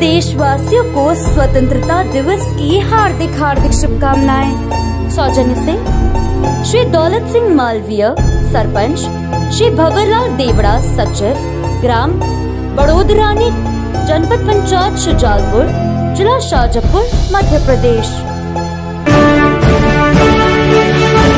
देशवासियों को स्वतंत्रता दिवस की हार्दिक हार्दिक शुभकामनाएं। सौजन्य से श्री दौलत सिंह मालवीय सरपंच, श्री भंवरलाल देवड़ा सचिव, ग्राम बड़ोदरानी, जनपद पंचायत शुजालपुर, जिला शाजापुर, मध्य प्रदेश।